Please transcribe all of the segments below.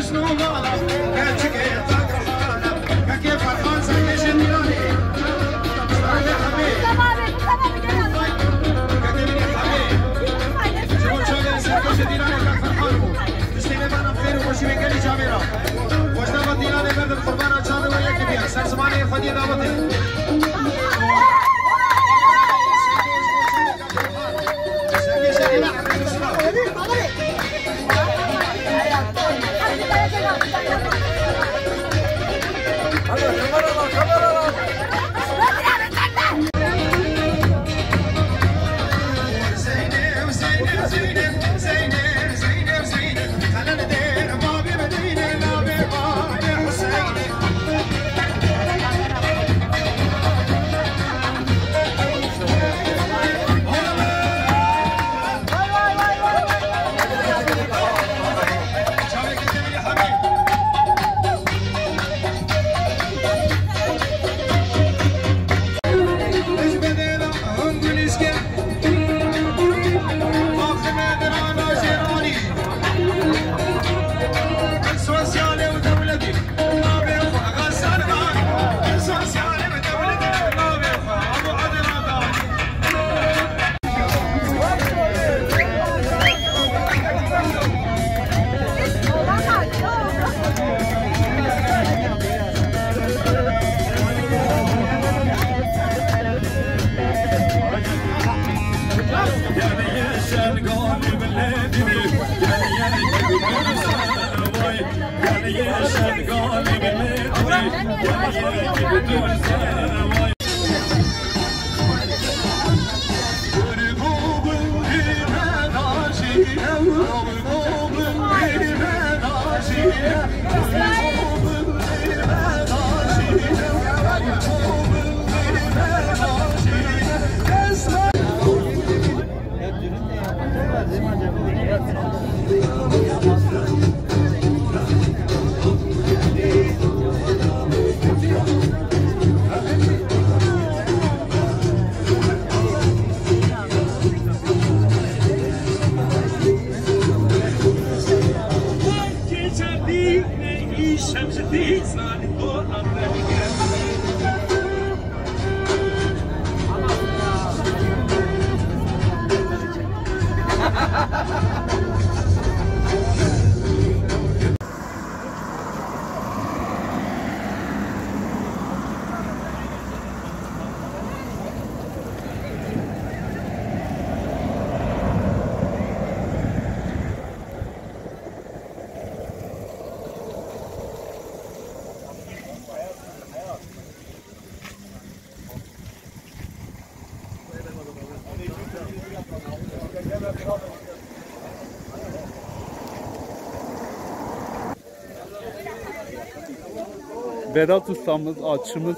Vedat ustamız, açımız.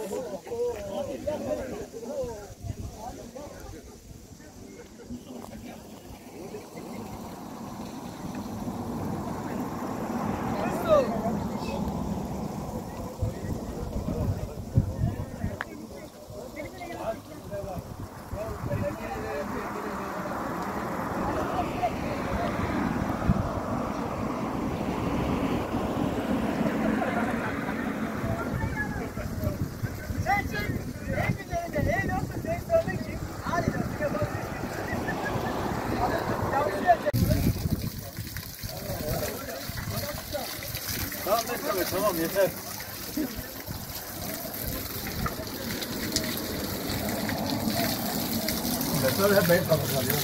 Tamam yeter. Yeter hep benim kalmışlar ya.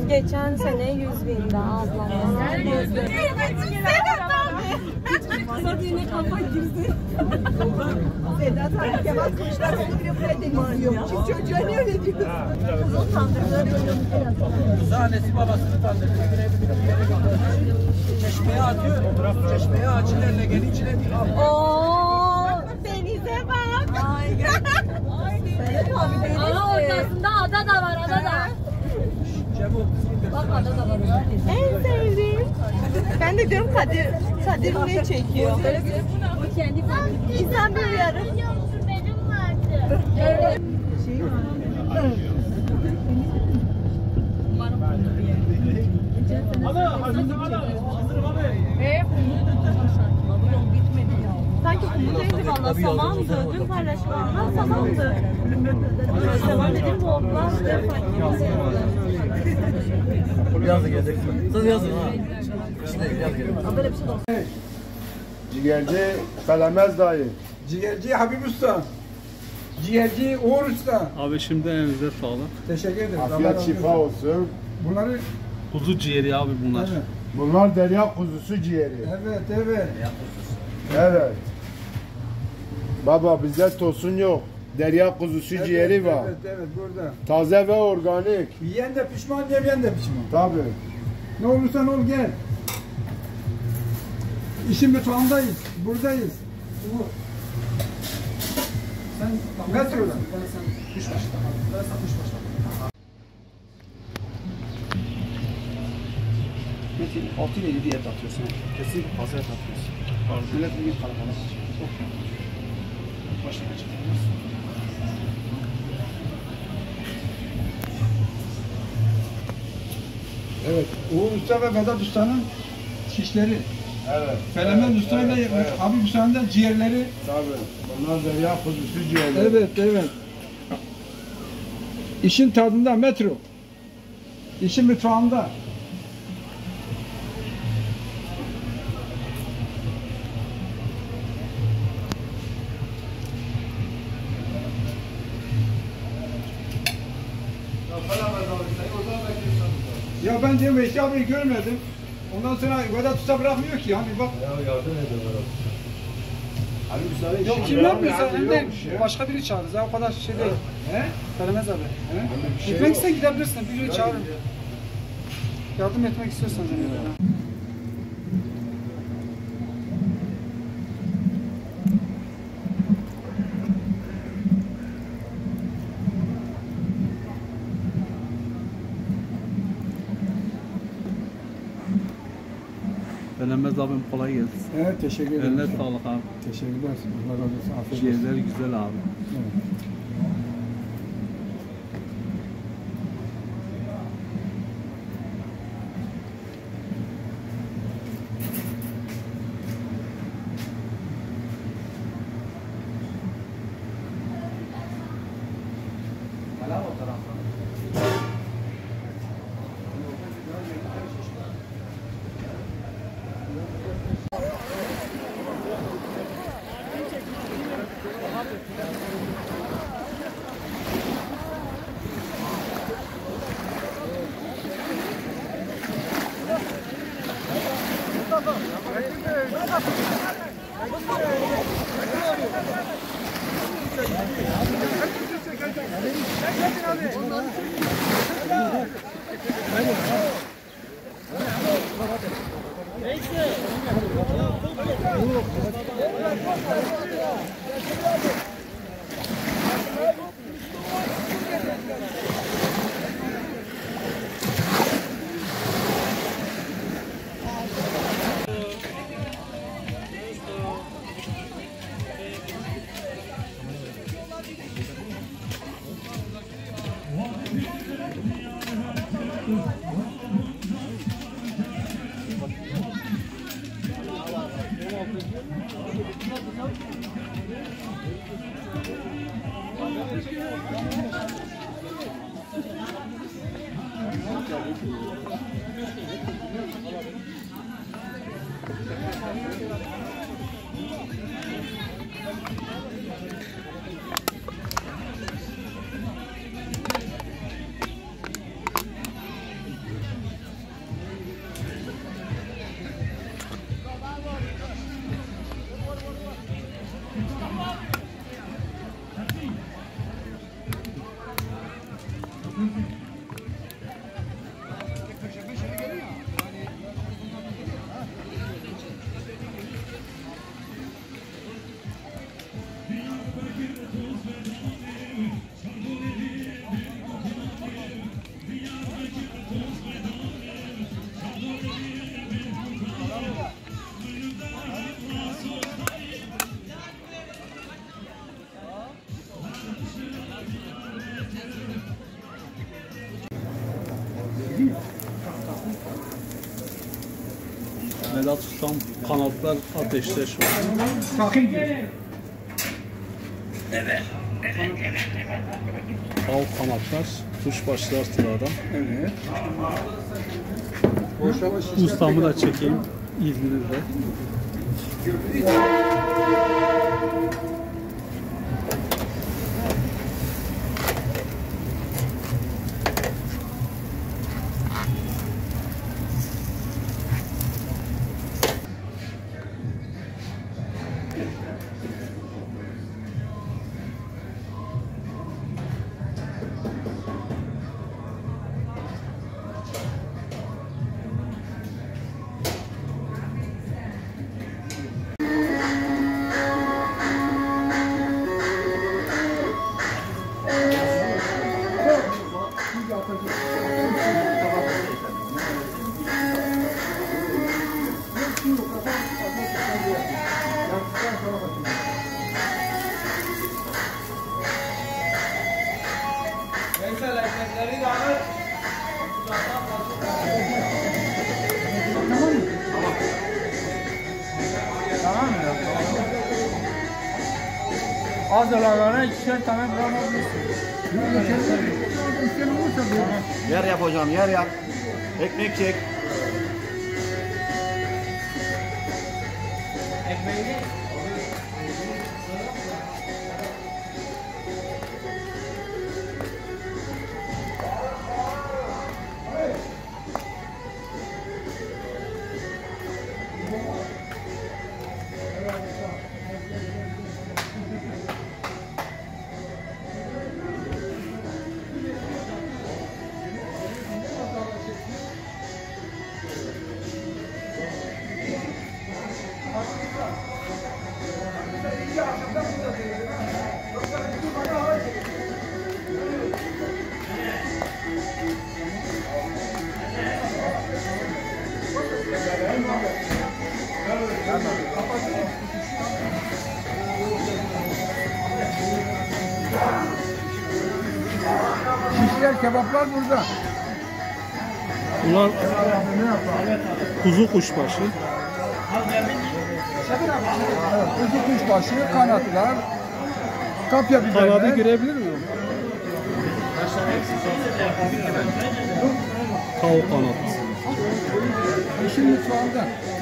Geçen sene 100.000'de ablam. Sedat abi. Kısa düğüne kafa girdi. Sedat abi Kemal Kılıçdaroğlu bile buraya denizliyormuş. Çocuğa niye öyle diyorsun? Kızıl tandırdı. Annesi babasını tandırdı. Çeşmeye atıyor. Çeşmeye açılarla gelince Ooo denize bak. Ana ortasında ada da var, ada da. Bak ada da var. En sevdiğim. Ben de diyorum Kadir ne çekiyor? O kendi İnsan bir uyarı. benim vardı. Evet. Sanki kumudaydı valla samandı. Dün paylaşılanlar samandı. Saman dedim boğuldular. Biraz da geleceksin. Siz yazın ha. İşte biraz gelin. Böyle bir şey olsun. Ciğerci Kalemez dayı. Ciğerci Habib Usta. Ciğerci Uğur Usta. Abi şimdi elinize sağlık. Teşekkür ederim. Allah Afiyet razı şifa olsun. olsun. Bunları Kuzu ciğeri abi bunlar. evet. Bunlar derya kuzusu ciğeri. Evet, evet. Evet. Baba bizde tosun yok. Derya kuzusu ciğeri var. Evet, evet burada. Taze ve organik. Yiyen de pişman, yemeyen de pişman. Tabii. Ne olursan ol gel. İşin mutfağındayız. Buradayız. Bu. Sen metroda. Metin 6 ile 7 et atıyorsun. Kesinlikle fazla et atıyorsun. Millet bir kalabalık. Başına çıkıyoruz. Evet. Uğur Usta ve Vedat Usta'nın şişleri. Evet. Felemen Evet, Usta'nın da evet. Habib Usta'nın da ciğerleri. Tabii. Bunlar derya kuzusu ciğeri. Evet, evet. İşin tadında metro. İşin mutfağında. Ya ben diyorum Veysi abiyi görmedim. Ondan sonra Vedat Usta bırakmıyor ki. Hani bak. Yok kim yapmıyorsa hem de başka biri çağırırız. Ya o kadar şey değil. He? Söylemez abi. He? Gitmek istersen gidebilirsin. Biri çağırın. Yardım etmek istiyorsan. Beğenmez abim kolay gelsin. Evet, teşekkür ederim. Eline sağlık abi. Teşekkürler. Allah razı olsun. Afiyet olsun. Ciğerler güzel abi. Evet. Vedat Ustam kanatlar ateşte şu an. Takayım diyor. Al kanatlar, kuşbaşlar sırada. Evet. Ustamı da çekeyim izninizle. Az dolarlara ikişer tane bırakabilirsin. Yer yap hocam, yer yap. Ekmek çek. Şişler, kebaplar burada. Bunlar kuzu kuşbaşı. Kuzu kuşbaşı, kanatlar, kapya biberler. Kanadı girebilir miyim? Tavuk kanat. İşin mutfağında.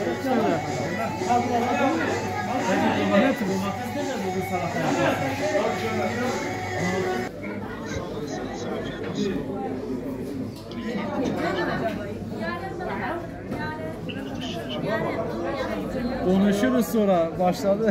Konuşuruz sonra. Başladı.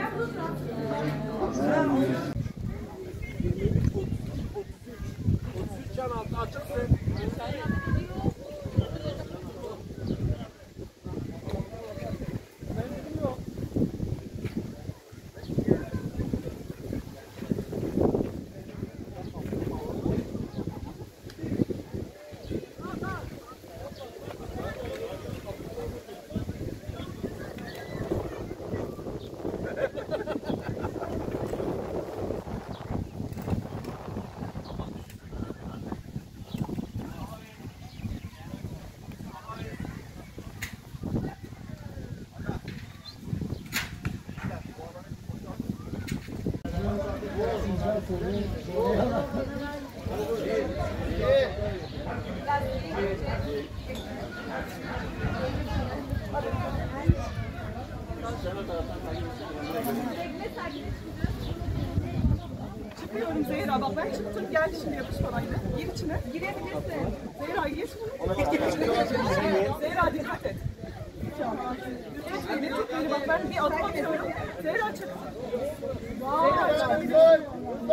Çıkıyorum Zehra, bak ben çıktım, gel şimdi yapış parayla. Gir içine. Girebilirsin. Zehra gir. Zehra dikkat et. Tut beni, bak ben bir adım atıyorum. Zehra çık. Zehra çıkabilir.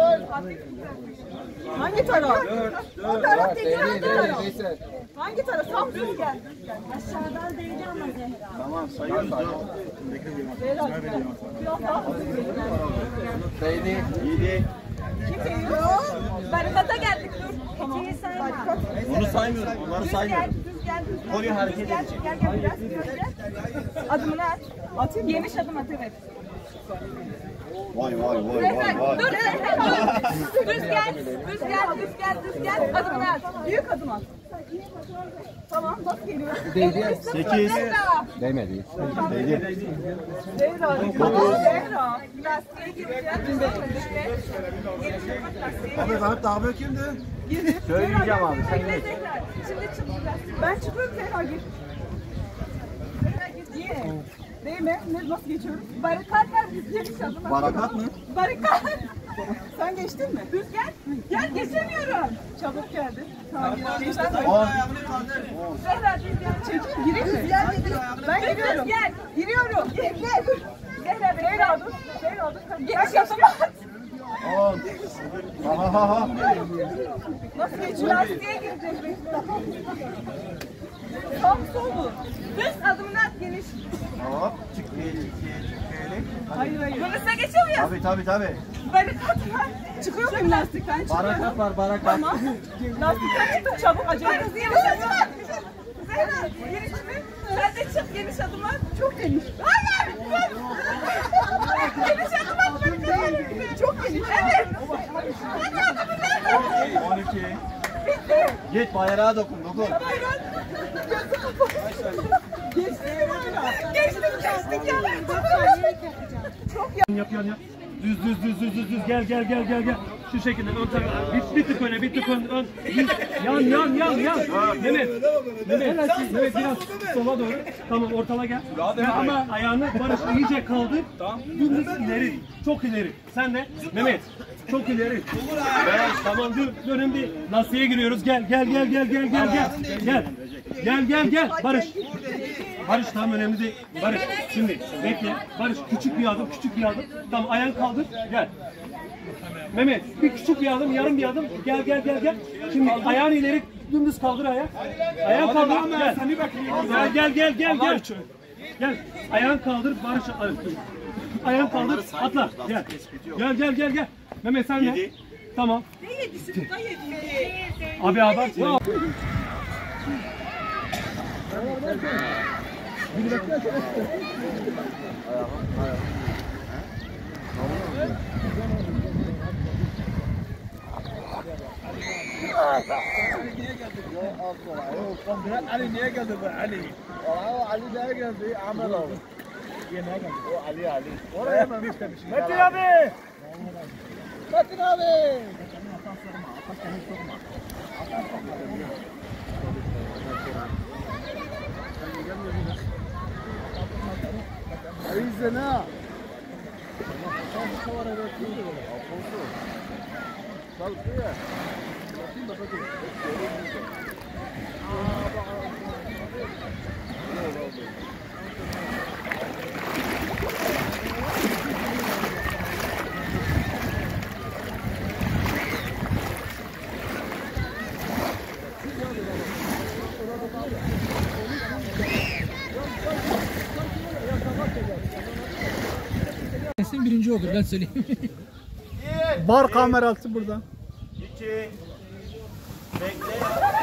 Hangi taraf? O taraf değil, hangi taraf? Hangi taraf? Tam düz gel. Aşağıdan değdi ama Zehra. Tamam, sayıyoruz. Zehra. Biraz daha hızlı gel. İyiydi. Kim geliyor? Barikata geldik, dur. Tamam. Barikat. Onu saymıyorum, onları Düz saymıyorum. gel, düz gel, düz gel. Konuyu hareket Düz gel, edecek. gel biraz, gel. Adımını at. Atayım. Yemiş adım at, evet. Vay. Dur, düz gel, düz gel. Adımını at. Büyük adım at. Tamam, nasıl geliyor? 8. Değmedi. Zehra. Zehra. Lastiğe gireceğim. Abi benim tabi kimdi? Söyleyeceğim abi. Sen gir. Şimdi çıkacağız. Ben çıkıyorum Zehra gir. Zehra gir. Niye? Değil mi? Nasıl geçiyoruz? Barikat var biz giriş adıma. Barakat mı? Barikat. Sen geçtin mi? Düz gel. Gel geçemiyorum. Çabuk geldi. Tamam. Geçtim. Zehra düz gel. Çekil. Gireyim mi? Ben giriyorum. Gel. Giriyorum. Gel. Zehra Zehra dur. Zehra dur. Giriş yapamaz. 10. Ha. Nasıl geçiyor? Lastiğe gireceğiz. Sağ mı sol mu? Düz adımını at geniş. Hop. Çık. Hayır. Burası geçiyor muyuz? Tabii. Barikat var. Çıkıyor muyum lastikten? Barakat var, barakat. Tamam. Lastikten çıktım çabuk acele. Zehra geniş mi? Sen de çık geniş adım at. Çok geniş. Hayır. Geniş adım at barikat. Çok geniş. Evet. Hadi adımı nerede? 12. Bitti. Git bayrağa dokun. Bayrak. Gözü kapalı. Geçtik ya. Çok ya. Yap. Düz. Gel. Şu şekilde ön tarafa. Bir tık öne, bir tık ön. Yan. Mehmet biraz sola doğru. Tamam, ortala gel. Ama ayağını Barış iyice kaldır. Dümdüz ileri. Çok ileri. Sen de Mehmet. Çok ileri. Tamam, dönün bir lastiğe giriyoruz. Gel. Barış tamam, önemli değil. Barış şimdi bekle. Barış küçük bir adım. Tamam, ayağını kaldır. Gel. Mehmet bir küçük bir adım, yarım bir adım. Gel. Şimdi ayağını ileri dümdüz kaldır ayağı. Ayağını kaldır. Gel. Gel. Ayağını kaldır. Barış ayağını kaldır. Atla. Gel. Mehmet sen de. Tamam. Ne yedisi? Bu da yedi. Abi abart. Ali niye geldi bu Ali? Ali niye geldi? Ahmet abi. O Ali. Oraya mı istemiş? Metin abi. Arizona. Kesin birinci olur, ben söyleyeyim. Bar kamerası burada. 2. Bekle.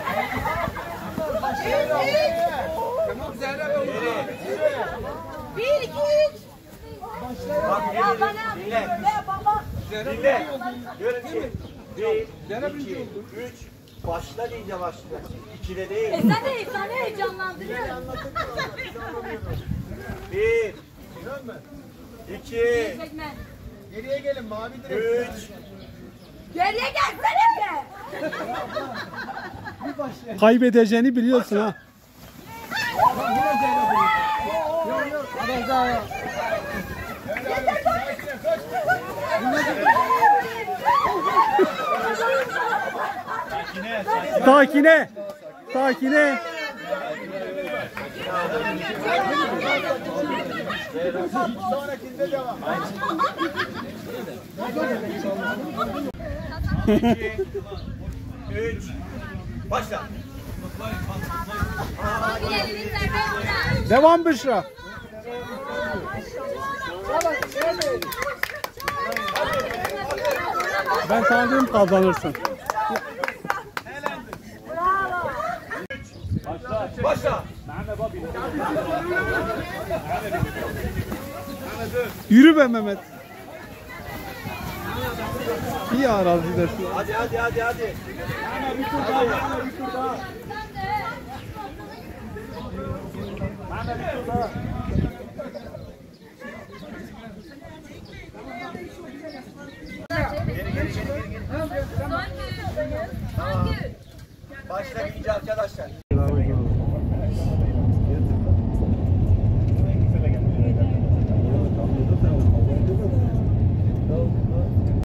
Bir, iki, üç. Ya bana Dinle. Diyorum ki 1, 2, 3. Başla deyince başla. 2'de değil. sen de efsane heyecanlandırıyorsun. 1, 2, Çekme. geriye gelin mavi direkt. 3. Geriye gelsene be. Kaybedeceğini biliyorsun ha. Sakine. Sonrakinde devam. 3. Başla. Devam Büşra. Ben sandım kazanırsın. Başla. Yürü be Mehmet. İyi arazi dersin. Hadi. Hadi.